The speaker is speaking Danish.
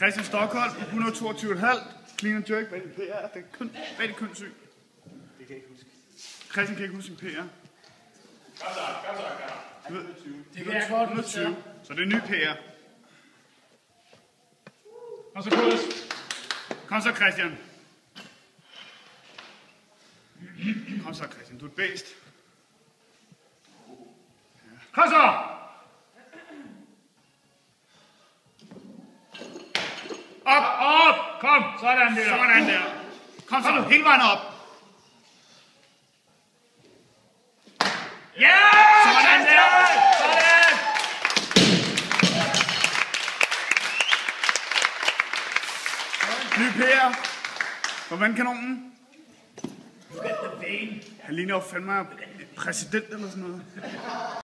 Christian Stockholm, 122,5. Clean and jerk. Hvad er det PR? Hvad er det kønssyg? Det kan jeg ikke huske. Christian kan ikke huske sin PR. Kom så. Det kan jeg godt 120. Så det er ny PR. Og så kurs. Kom så, Christian. Kom så, Christian. Du er et bæst. Kom så! Op! Op! Kom! Sådan der. Sådan der. Kom så, hele vejen op. Ja! Sådan der. Sådan! Ny PR. På vandkanonen. Look at the vein. Han ligner jo fandme præsident eller sådan noget.